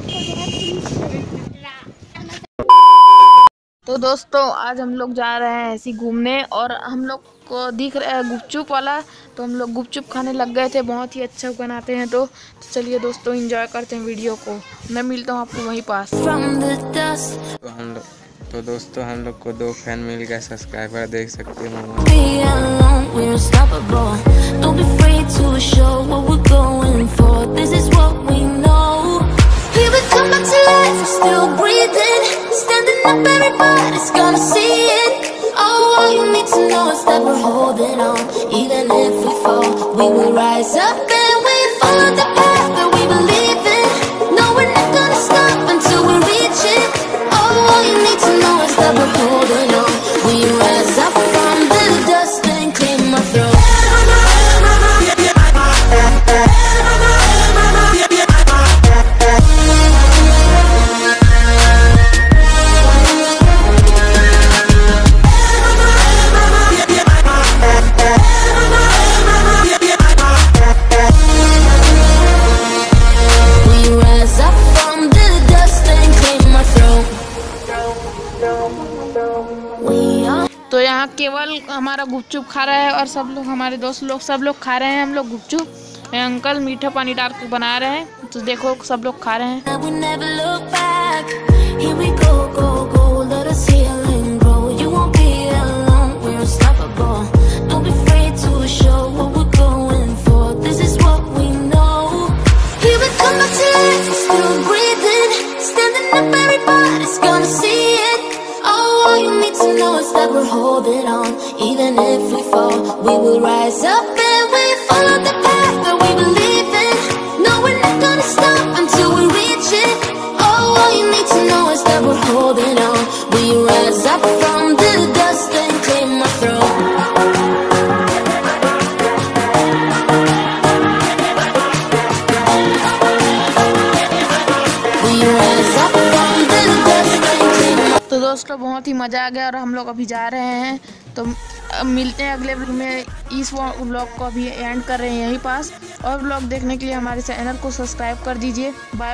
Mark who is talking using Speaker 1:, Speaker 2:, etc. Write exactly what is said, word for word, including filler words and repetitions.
Speaker 1: तो दोस्तों आज हम लोग जा रहे हैं ऐसी घूमने और हम लोग को दिख रहा है गुपचुप वाला, तो हम लोग गुपचुप खाने लग गए थे। बहुत ही अच्छा बनाते हैं। तो, तो चलिए दोस्तों एंजॉय करते हैं वीडियो को। मैं मिलता हूँ आपको वहीं पास।
Speaker 2: तो हम लोग तो दोस्तों हम लोग को दो फैन मिल गए, सब्सक्राइबर देख सकते हैं।
Speaker 3: Everybody's gonna see it. Oh, all you need to know is that we're holding on. Even if we fall, we will rise up and we follow the path that we believe in. No, we're not gonna stop until we reach it. Oh, all you need to know is that we're holding on. We rise up from the dust and claim our throne.
Speaker 1: तो यहाँ केवल हमारा गुपचुप खा रहा है और सब लोग हमारे दोस्त लोग सब लोग खा रहे हैं। हम लोग गुपचुप अंकल मीठा पानी डाल के बना रहे हैं, तो देखो सब लोग खा रहे हैं।
Speaker 3: All you need to know is that we're holding on. Even if we fall, we will rise up and we follow the path that we believe in. No, we're not gonna stop until we reach it. Oh, all you need to know is that we're holding on. We rise up from the dust and claim our throne. We rise up from the dust and claim our
Speaker 1: तो दोस्तों बहुत ही मज़ा आ गया और हम लोग अभी जा रहे हैं। तो मिलते हैं अगले व्लॉग में। इस व्लॉग को अभी एंड कर रहे हैं यहीं पास। और व्लॉग देखने के लिए हमारे चैनल को सब्सक्राइब कर दीजिए। बाय।